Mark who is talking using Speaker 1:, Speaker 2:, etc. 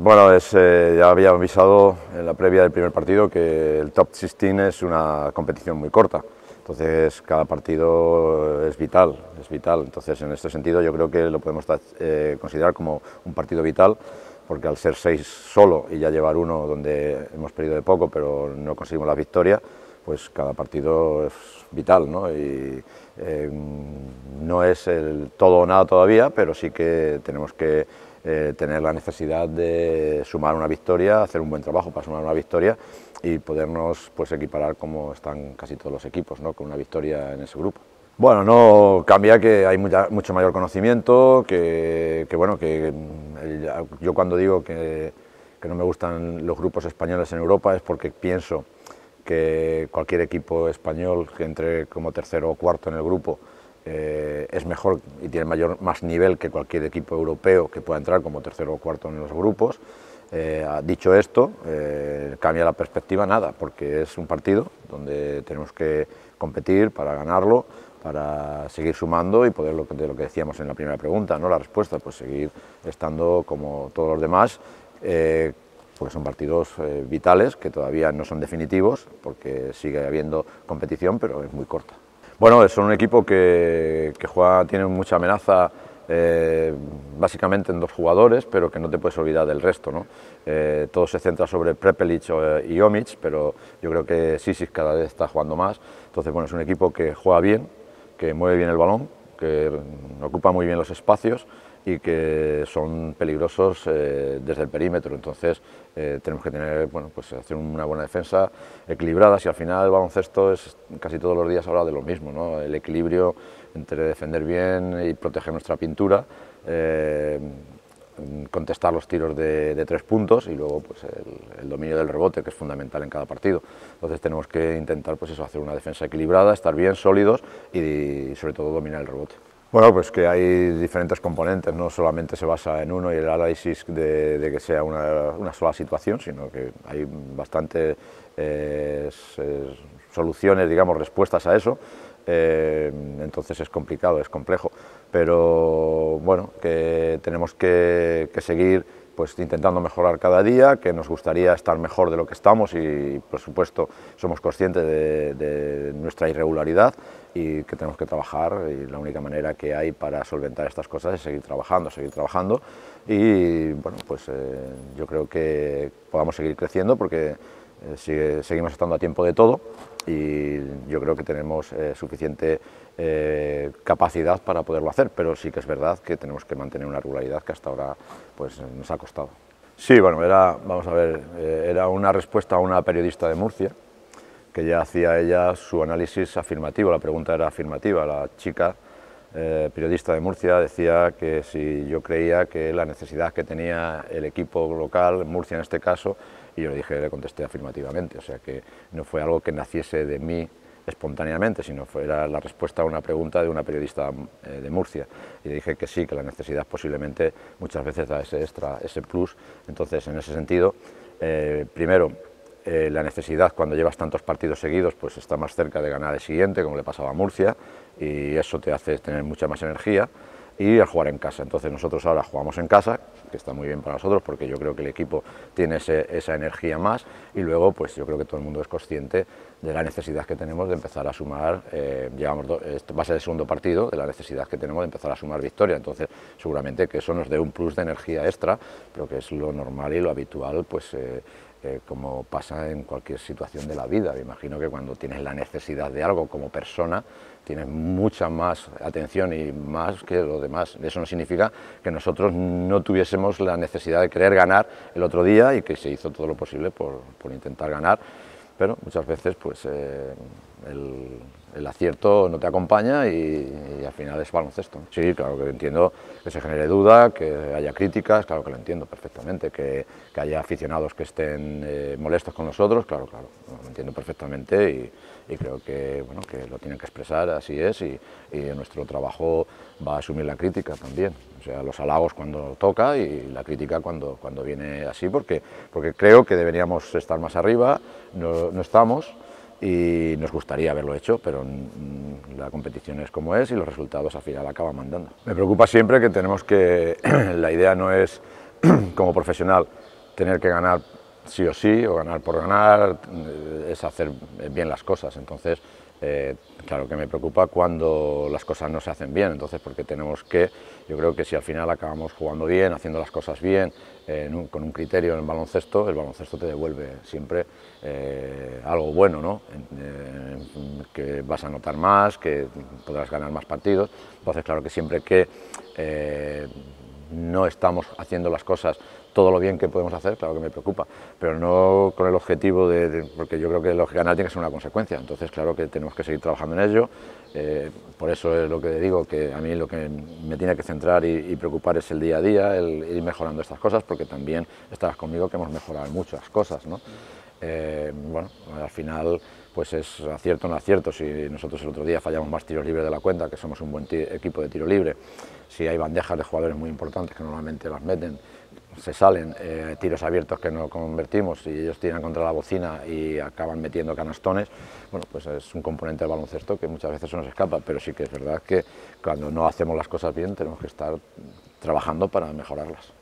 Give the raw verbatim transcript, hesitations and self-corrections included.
Speaker 1: Bueno, es, eh, ya había avisado en la previa del primer partido que el top dieciséis es una competición muy corta, entonces cada partido es vital, es vital. Entonces en este sentido yo creo que lo podemos eh, considerar como un partido vital, porque al ser seis solo y ya llevar uno donde hemos perdido de poco pero no conseguimos la victoria, pues cada partido es vital, ¿no? Y eh, no es el todo o nada todavía, pero sí que tenemos que eh, tener la necesidad de sumar una victoria, hacer un buen trabajo para sumar una victoria y podernos pues equiparar como están casi todos los equipos, ¿no? Con una victoria en ese grupo. Bueno, no cambia que hay mucha, mucho mayor conocimiento, que, que bueno, que el, yo cuando digo que, que no me gustan los grupos españoles en Europa es porque pienso que cualquier equipo español que entre como tercero o cuarto en el grupo eh, es mejor y tiene mayor, más nivel que cualquier equipo europeo que pueda entrar como tercero o cuarto en los grupos. Eh, dicho esto, eh, cambia la perspectiva nada, porque es un partido donde tenemos que competir para ganarlo, para seguir sumando y poder, lo que, de lo que decíamos en la primera pregunta, ¿no? La respuesta, pues seguir estando como todos los demás, eh, porque son partidos eh, vitales que todavía no son definitivos, porque sigue habiendo competición, pero es muy corta. Bueno, son un equipo que, que juega, tiene mucha amenaza, eh, básicamente en dos jugadores, pero que no te puedes olvidar del resto, ¿no? Eh, todo se centra sobre Prepelic y Omic, pero yo creo que Sisic cada vez está jugando más. Entonces, bueno, es un equipo que juega bien, que mueve bien el balón, que ocupa muy bien los espacios y que son peligrosos eh, desde el perímetro. Entonces eh, tenemos que tener, bueno, pues hacer una buena defensa equilibrada. Si al final el baloncesto es casi todos los días habla de lo mismo, ¿no? El equilibrio entre defender bien y proteger nuestra pintura, eh, contestar los tiros de, de tres puntos y luego pues el, el dominio del rebote, que es fundamental en cada partido. Entonces tenemos que intentar pues eso, hacer una defensa equilibrada, estar bien sólidos y, y sobre todo dominar el rebote. Bueno, pues que hay diferentes componentes, no solamente se basa en uno y el análisis de, de que sea una, una sola situación, sino que hay bastantes eh, soluciones, digamos, respuestas a eso. Eh, entonces es complicado, es complejo, pero bueno, que tenemos que, que seguir pues intentando mejorar cada día, que nos gustaría estar mejor de lo que estamos y por supuesto somos conscientes de, de nuestra irregularidad y que tenemos que trabajar, y la única manera que hay para solventar estas cosas es seguir trabajando, seguir trabajando y bueno, pues eh, yo creo que podamos seguir creciendo porque eh, sigue, seguimos estando a tiempo de todo y yo creo que tenemos eh, suficiente eh, capacidad para poderlo hacer, pero sí que es verdad que tenemos que mantener una regularidad que hasta ahora pues, nos ha costado. Sí, bueno, era, vamos a ver, eh, era una respuesta a una periodista de Murcia, que ya hacía ella su análisis afirmativo, la pregunta era afirmativa, la chica eh, periodista de Murcia decía que si yo creía que la necesidad que tenía el equipo local, Murcia en este caso, y yo le dije, le contesté afirmativamente, o sea que no fue algo que naciese de mí espontáneamente, sino fue la respuesta a una pregunta de una periodista eh, de Murcia, y le dije que sí, que la necesidad posiblemente muchas veces da ese extra, ese plus. Entonces en ese sentido, eh, primero, Eh, la necesidad cuando llevas tantos partidos seguidos pues está más cerca de ganar el siguiente, como le pasaba a Murcia, y eso te hace tener mucha más energía, y al jugar en casa. Entonces nosotros ahora jugamos en casa, que está muy bien para nosotros porque yo creo que el equipo tiene ese, esa energía más, y luego pues yo creo que todo el mundo es consciente de la necesidad que tenemos de empezar a sumar, eh, llevamos do, este va a ser el segundo partido, de la necesidad que tenemos de empezar a sumar victoria. Entonces seguramente que eso nos dé un plus de energía extra, pero que es lo normal y lo habitual, pues eh, Eh, como pasa en cualquier situación de la vida. Me imagino que cuando tienes la necesidad de algo como persona, tienes mucha más atención y más que lo demás. Eso no significa que nosotros no tuviésemos la necesidad de querer ganar el otro día y que se hizo todo lo posible por, por intentar ganar, pero muchas veces pues eh, el, el acierto no te acompaña y, y al final es baloncesto. Sí, claro que entiendo que se genere duda, que haya críticas, claro que lo entiendo perfectamente, que, que haya aficionados que estén eh, molestos con nosotros, claro, claro, lo entiendo perfectamente y, y creo que, bueno, que lo tienen que expresar, así es, y, y nuestro trabajo va a asumir la crítica también. O sea, los halagos cuando toca y la crítica cuando, cuando viene así, porque, porque creo que deberíamos estar más arriba, no, no estamos, y nos gustaría haberlo hecho, pero la competición es como es y los resultados al final acaban mandando. Me preocupa siempre que tenemos que, la idea no es como profesional tener que ganar sí o sí, o ganar por ganar, es hacer bien las cosas. Entonces, eh, claro que me preocupa cuando las cosas no se hacen bien, entonces porque tenemos que, yo creo que si al final acabamos jugando bien, haciendo las cosas bien, eh, en un, con un criterio en el baloncesto, el baloncesto te devuelve siempre eh, algo bueno, ¿no? Eh, que vas a notar más, que podrás ganar más partidos. Entonces, claro que siempre que eh, no estamos haciendo las cosas todo lo bien que podemos hacer, claro que me preocupa, pero no con el objetivo de, de porque yo creo que lo que ganar tiene que ser una consecuencia, entonces claro que tenemos que seguir trabajando en ello, eh, por eso es lo que digo, que a mí lo que me tiene que centrar y, y preocupar es el día a día, el ir mejorando estas cosas, porque también estarás conmigo que hemos mejorado muchas cosas, ¿no? Eh, bueno, al final pues es acierto o no acierto, si nosotros el otro día fallamos más tiros libres de la cuenta, que somos un buen equipo de tiro libre, si hay bandejas de jugadores muy importantes que normalmente las meten, se salen eh, tiros abiertos que no convertimos y ellos tiran contra la bocina y acaban metiendo canastones, bueno, pues es un componente del baloncesto que muchas veces se nos escapa, pero sí que es verdad que cuando no hacemos las cosas bien tenemos que estar trabajando para mejorarlas.